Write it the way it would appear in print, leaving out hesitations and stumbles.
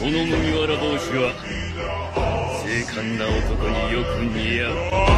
この麦わら帽子は精悍な男によく似合う。